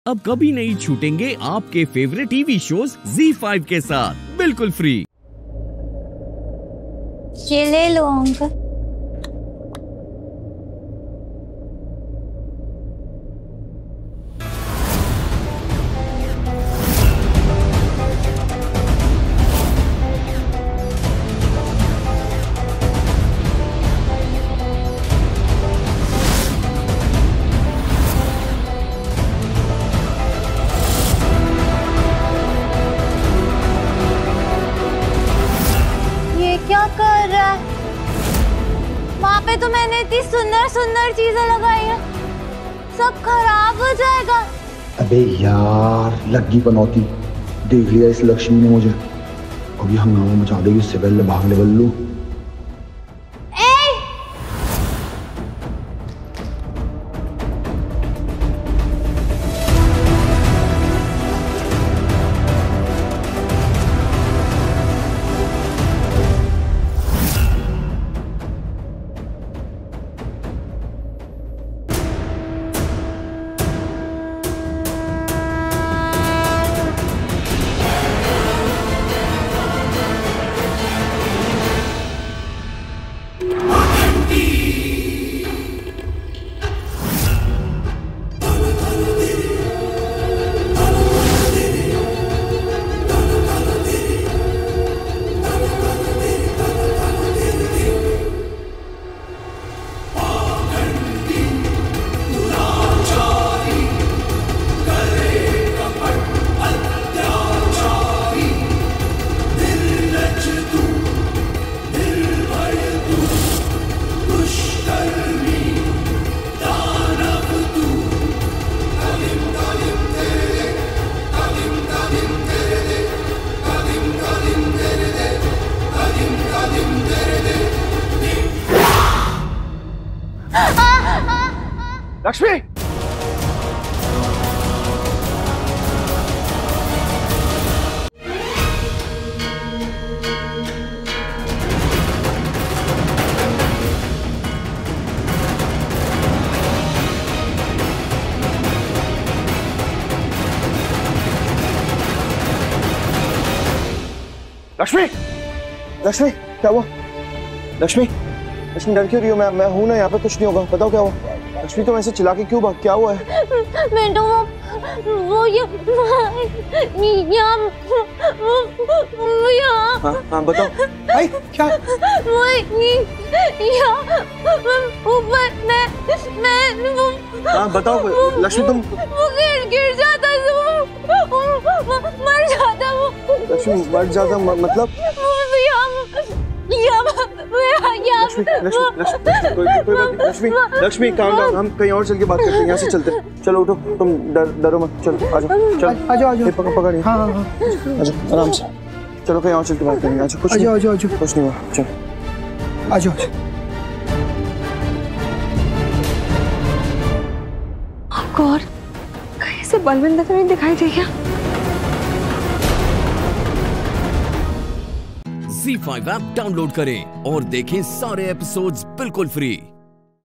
अब कभी नहीं छूटेंगे आपके फेवरेट टीवी शोज ZEE5 के साथ बिल्कुल फ्री। ये ले लो अंकल। क्या कर रहा है? वहाँ पे तो मैंने इतनी सुंदर सुंदर चीजें लगाई हैं, सब खराब हो जाएगा। अबे यार, लगी पनौती। देख लिया इस लक्ष्मी ने मुझे, अभी हंगामा मचा देगी। इससे पहले भाग ले बल्लू। लक्ष्मी, लक्ष्मी, लक्ष्मी क्या हुआ? लक्ष्मी, लक्ष्मी डर क्यों रही हो? मैं हूं ना, यहाँ पे कुछ नहीं होगा। बताओ क्या हुआ? लक्ष्मी तुम ऐसे चिल्ला के क्यों भाग? क्या हुआ है? बेटो वो यहाँ हाँ बताओ। आई क्या? वो ऊपर मैं हाँ बताओ लक्ष्मी। तुम वो गिर जाता वो मर जाता। वो लक्ष्मी मर जाता मतलब? लक्ष्मी काम डाउन, हम कहीं और चल के बात करते हैं। यहाँ से चलते हैं। चलो उठो, तुम डरो मत। चलो आ जाओ, चल आ जाओ। पकड़ हाँ हाँ आ जाओ आराम से। चलो कहीं और चल के बात करेंगे। कुछ नहीं हुआ। चलो आ जाओ। आपको और कहीं से बलविंदर तो नहीं दिखाई दे क्या? ZEE5 ऐप डाउनलोड करें और देखें सारे एपिसोड्स बिल्कुल फ्री।